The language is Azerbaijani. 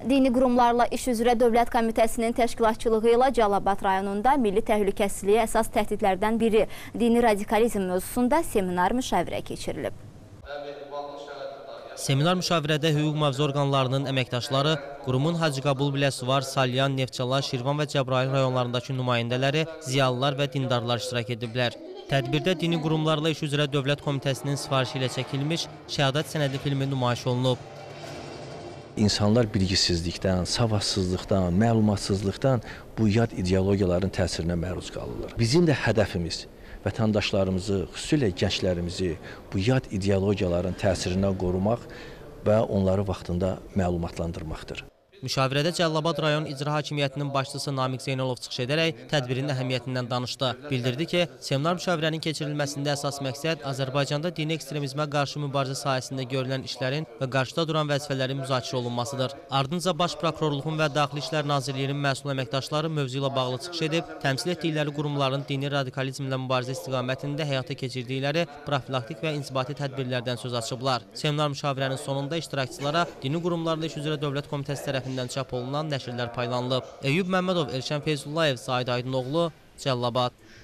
Dini qurumlarla iş üzrə Dövlət Komitəsinin təşkilatçılığı ilə Cəlilabad rayonunda milli təhlükəsizliyə əsas təhdidlərdən biri dini radikalizm mövzusunda seminar müşavirə keçirilib. Seminar müşavirədə hüquq mühafizə orqanlarının əməkdaşları, qurumun Hacıqabul, Biləsuvar, Salyan, Neftçala, Şirvan və Cəbrayıl rayonlarındakı nümayəndələri, ziyalılar və dindarlar iştirak ediblər. Tədbirdə dini qurumlarla iş üzrə Dövlət Komitəsinin sifarişi ilə çəkilmiş Şəhadət sənədi filmi nümayiş olunub. İnsanlar bilgisizlikdən, savadsızlıqdan, məlumatsızlıqdan bu yad ideologiyaların təsirinə məruz qalırlar. Bizim də hədəfimiz vətəndaşlarımızı, xüsusilə gənclərimizi bu yad ideologiyaların təsirindən qorumaq və onları vaxtında məlumatlandırmaqdır. Müşavirədə Cəlilabad rayon İcra Hakimiyyətinin başçısı Namiq Zeynalov çıxış edərək tədbirin əhəmiyyətindən danışdı. Bildirdi ki, seminar müşavirənin keçirilməsində əsas məqsəd Azərbaycanda dini ekstremizmə qarşı mübarizə sahəsində görülən işlərin və qarşıda duran vəzifələrin müzakirə olunmasıdır. Ardınca Baş Prokurorluğun və Daxili İşlər Nazirliyinin məsul əməkdaşları mövzu ilə bağlı çıxış edib, təmsil etdikləri qurumların dini radikalizmlə mübarizə istiqamətində həyata keçirdikləri profilaktik və inzibati tədbirlərdən söz açıblar. Seminar müşavirənin sonunda iştirakçılara dini qurumlarla iş üzrə Dövlət Komitəsi tərəfindən çap olunan nəşrlər paylanılıb. Eyüp Məmmədov, Elşən Feyzullayev, Zaid Aydınoğlu, Cəlilabad.